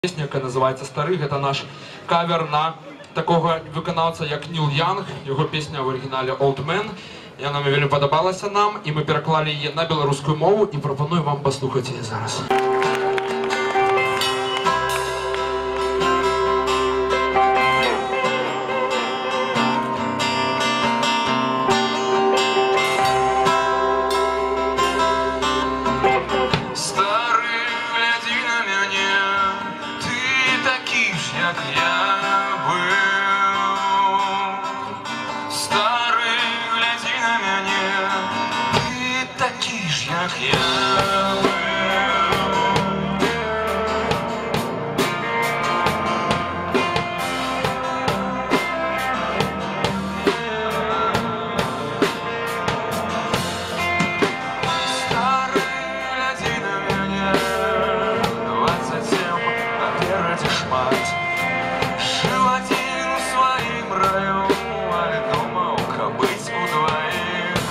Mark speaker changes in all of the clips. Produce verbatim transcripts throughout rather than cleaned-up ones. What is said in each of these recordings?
Speaker 1: Пісня, яка називається «Старий», це наш кавер на такого виконавця, як Ніл Янг. Його пісня в оригіналі «Old Man». І вона вельми подобалася нам, і ми переклали її на білоруську мову, і пропоную вам послухати її зараз.
Speaker 2: Як я был, старый, гляди на меня, ты такий ж, як я был. Старый, гляди на меня, двадцать семь, а перед шмат. Жил один в своим раю, а думал, как быть у двоих.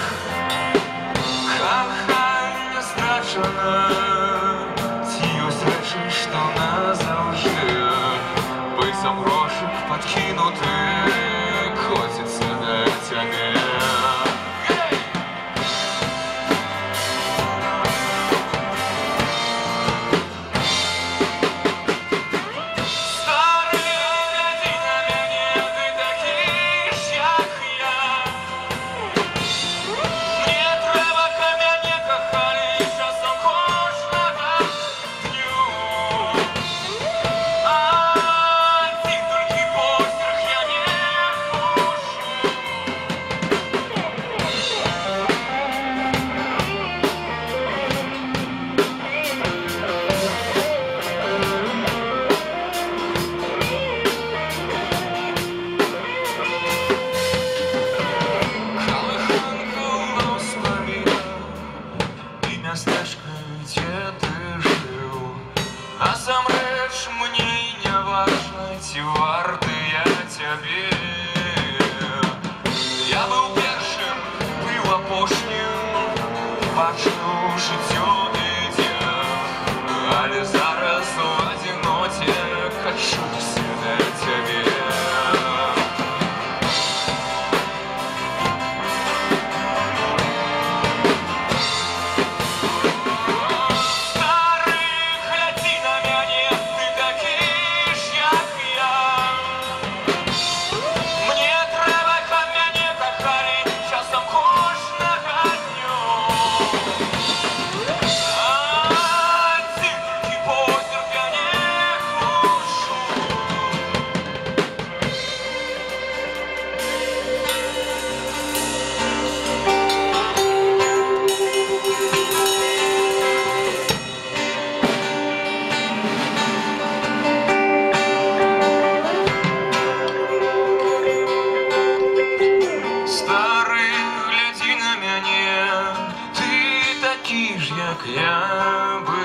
Speaker 2: Ха-ха, не страшно, тію зречи, що назавжди. Писав грошик подкинутих, хочеться на тебе. Где ты жил, а сам речь мне не важно, ці варты я тебе. Я был першим, был апошнім, бачу життю іде, але зараз в одиноте качуся на тебе. Як я был.